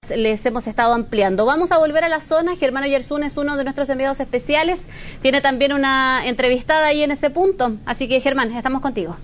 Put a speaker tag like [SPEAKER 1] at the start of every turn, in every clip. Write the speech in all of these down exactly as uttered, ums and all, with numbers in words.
[SPEAKER 1] Les hemos estado ampliando. Vamos a volver a la zona. Germán Oyarzún es uno de nuestros enviados especiales. Tiene también una entrevistada ahí en ese punto. Así que, Germán, estamos contigo.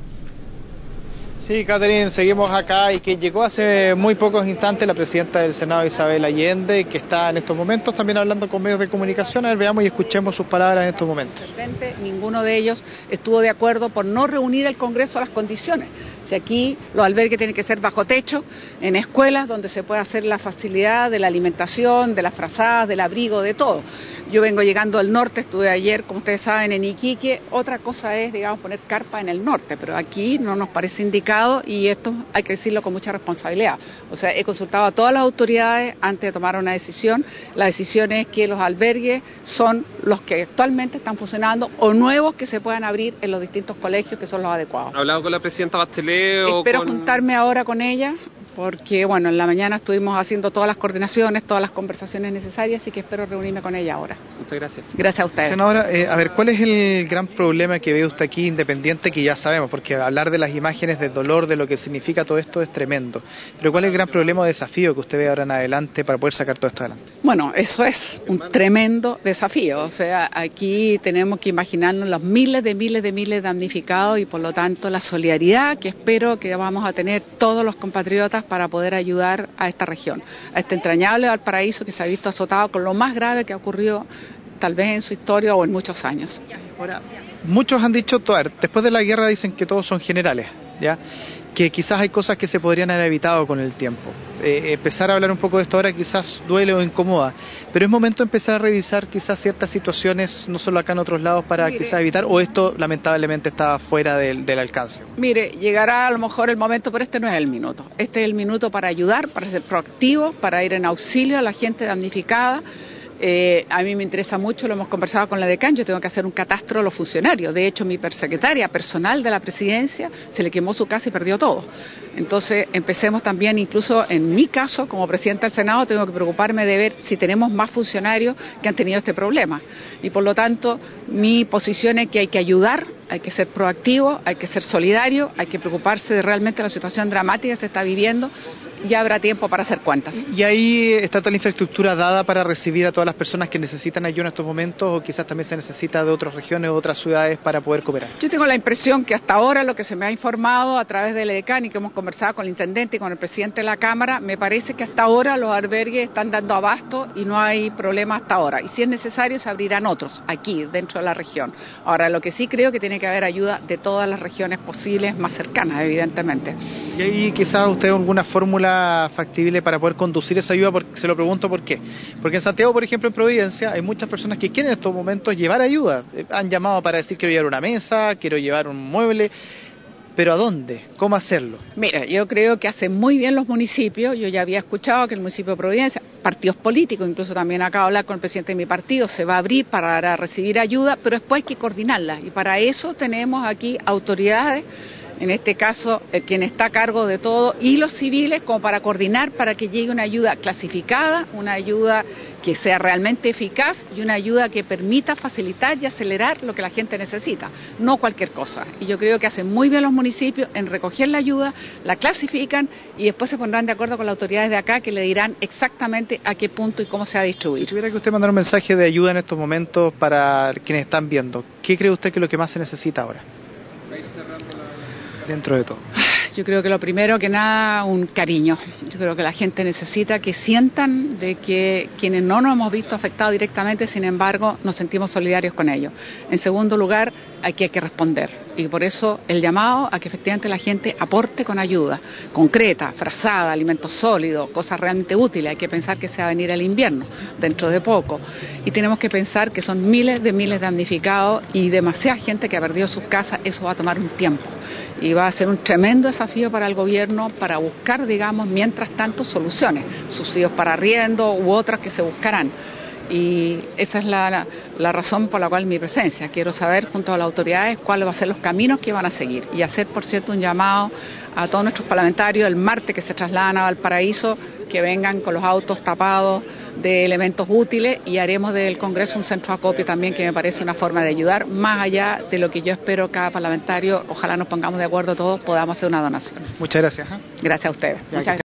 [SPEAKER 2] Sí, Catherine, seguimos acá y que llegó hace muy pocos instantes la presidenta del Senado, Isabel Allende, que está en estos momentos también hablando con medios de comunicación. A ver, veamos y escuchemos sus palabras en estos momentos.
[SPEAKER 3] Ninguno de ellos estuvo de acuerdo por no reunir el Congreso a las condiciones. Si aquí los albergues tienen que ser bajo techo, en escuelas donde se puede hacer la facilidad de la alimentación, de las frazadas, del abrigo, de todo. Yo vengo llegando al norte, estuve ayer, como ustedes saben, en Iquique. Otra cosa es, digamos, poner carpa en el norte, pero aquí no nos parece indicado y esto hay que decirlo con mucha responsabilidad. O sea, he consultado a todas las autoridades antes de tomar una decisión. La decisión es que los albergues son los que actualmente están funcionando o nuevos que se puedan abrir en los distintos colegios que son los adecuados.
[SPEAKER 4] ¿Ha hablado con la presidenta Bachelet? O
[SPEAKER 3] Espero
[SPEAKER 4] con...
[SPEAKER 3] juntarme ahora con ella, porque bueno, en la mañana estuvimos haciendo todas las coordinaciones, todas las conversaciones necesarias, así que espero reunirme con ella ahora.
[SPEAKER 4] Muchas gracias.
[SPEAKER 3] Gracias a ustedes.
[SPEAKER 2] Senadora, eh, a ver, ¿cuál es el gran problema que ve usted aquí, independiente, que ya sabemos, porque hablar de las imágenes del dolor, de lo que significa todo esto es tremendo, pero cuál es el gran problema o desafío que usted ve ahora en adelante para poder sacar todo esto adelante?
[SPEAKER 3] Bueno, eso es un tremendo desafío, o sea, aquí tenemos que imaginarnos los miles de miles de miles de damnificados y por lo tanto la solidaridad que espero que vamos a tener todos los compatriotas para poder ayudar a esta región, a este entrañable Valparaíso que se ha visto azotado con lo más grave que ha ocurrido tal vez en su historia o en muchos años.
[SPEAKER 2] Ahora, muchos han dicho, después de la guerra dicen que todos son generales, ¿ya? Que quizás hay cosas que se podrían haber evitado con el tiempo. Eh, empezar a hablar un poco de esto ahora quizás duele o incomoda, pero es momento de empezar a revisar quizás ciertas situaciones, no solo acá en otros lados, para Mire, quizás evitar, o esto lamentablemente está fuera del, del alcance.
[SPEAKER 3] Mire, llegará a lo mejor el momento, pero este no es el minuto. Este es el minuto para ayudar, para ser proactivo, para ir en auxilio a la gente damnificada. Eh, a mí me interesa mucho, lo hemos conversado con la decana, yo tengo que hacer un catastro de los funcionarios. De hecho, mi secretaria personal de la presidencia se le quemó su casa y perdió todo. Entonces, empecemos también, incluso en mi caso, como presidenta del Senado, tengo que preocuparme de ver si tenemos más funcionarios que han tenido este problema. Y por lo tanto, mi posición es que hay que ayudar, hay que ser proactivo, hay que ser solidario, hay que preocuparse de realmente la situación dramática que se está viviendo. Ya habrá tiempo para hacer cuentas.
[SPEAKER 2] ¿Y ahí está toda la infraestructura dada para recibir a todas las personas que necesitan ayuda en estos momentos, o quizás también se necesita de otras regiones o otras ciudades para poder cooperar?
[SPEAKER 3] Yo tengo la impresión que hasta ahora lo que se me ha informado a través del EDECAN y que hemos conversado con el intendente y con el presidente de la Cámara, me parece que hasta ahora los albergues están dando abasto y no hay problema hasta ahora. Y si es necesario se abrirán otros aquí, dentro de la región. Ahora, lo que sí creo que tiene que haber ayuda de todas las regiones posibles más cercanas, evidentemente.
[SPEAKER 2] Y ahí quizás usted alguna fórmula factible para poder conducir esa ayuda, porque se lo pregunto por qué. Porque en Santiago, por ejemplo, en Providencia, hay muchas personas que quieren en estos momentos llevar ayuda. Han llamado para decir quiero llevar una mesa, quiero llevar un mueble, pero ¿a dónde? ¿Cómo hacerlo?
[SPEAKER 3] Mira, yo creo que hacen muy bien los municipios. Yo ya había escuchado que el municipio de Providencia, partidos políticos, incluso también acabo de hablar con el presidente de mi partido, se va a abrir para recibir ayuda, pero después hay que coordinarla. Y para eso tenemos aquí autoridades, en este caso, eh, quien está a cargo de todo, y los civiles, como para coordinar para que llegue una ayuda clasificada, una ayuda que sea realmente eficaz y una ayuda que permita facilitar y acelerar lo que la gente necesita, no cualquier cosa. Y yo creo que hacen muy bien los municipios en recoger la ayuda, la clasifican y después se pondrán de acuerdo con las autoridades de acá que le dirán exactamente a qué punto y cómo se va a distribuir.
[SPEAKER 2] Si tuviera que usted mandar un mensaje de ayuda en estos momentos para quienes están viendo, ¿qué cree usted que es lo que más se necesita ahora? Dentro de todo.
[SPEAKER 3] Yo creo que lo primero que nada, un cariño. Yo creo que la gente necesita que sientan de que quienes no nos hemos visto afectados directamente, sin embargo, nos sentimos solidarios con ellos. En segundo lugar, aquí hay que responder. Y por eso el llamado a que efectivamente la gente aporte con ayuda concreta, frazada, alimentos sólidos, cosas realmente útiles. Hay que pensar que se va a venir el invierno dentro de poco. Y tenemos que pensar que son miles de miles de damnificados y demasiada gente que ha perdido sus casas. Eso va a tomar un tiempo. Y va a ser un tremendo desafío para el gobierno para buscar, digamos, mientras tanto soluciones, subsidios para arriendo u otras que se buscarán. Y esa es la, la, la razón por la cual mi presencia. Quiero saber junto a las autoridades cuáles van a ser los caminos que van a seguir y hacer, por cierto, un llamado a todos nuestros parlamentarios el martes que se trasladan a Valparaíso, que vengan con los autos tapados de elementos útiles y haremos del Congreso un centro de acopio también, que me parece una forma de ayudar, más allá de lo que yo espero cada parlamentario. Ojalá nos pongamos de acuerdo todos, podamos hacer una donación.
[SPEAKER 2] Muchas gracias. ¿eh?
[SPEAKER 3] Gracias a ustedes. Muchas gracias.